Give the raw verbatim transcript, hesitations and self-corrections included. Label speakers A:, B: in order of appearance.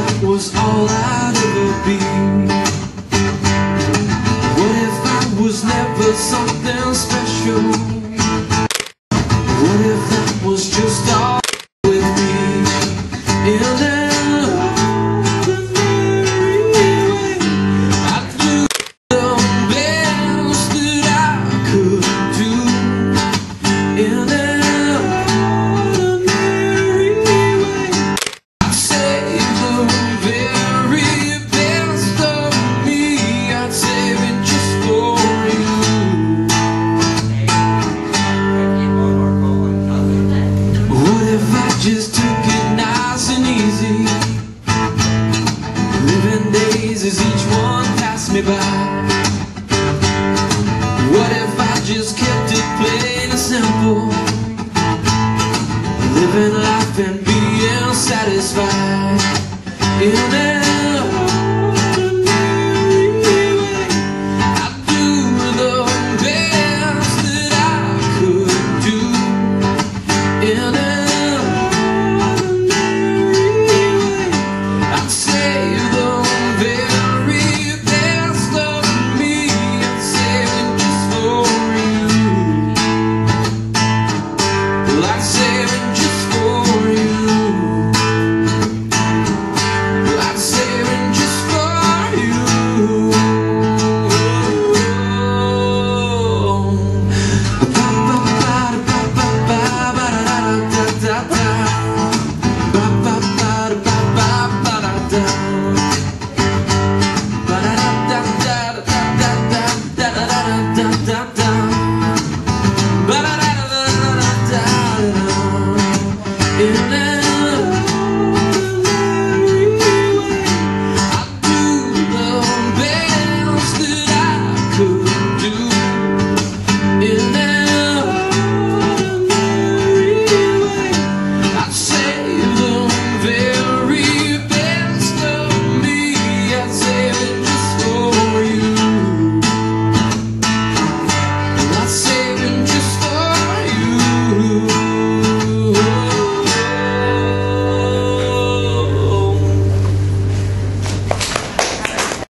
A: that was all I'd ever be? What if I was never something special? What if that was just all with me? In an ordinary way, I do the best that I could do. In an ordinary way, I'd save the very best of me. I'd save it just for you. What if I just took it nice and easy, living days as each one passed me by? What if I just kept it plain and simple, living life and being satisfied in it?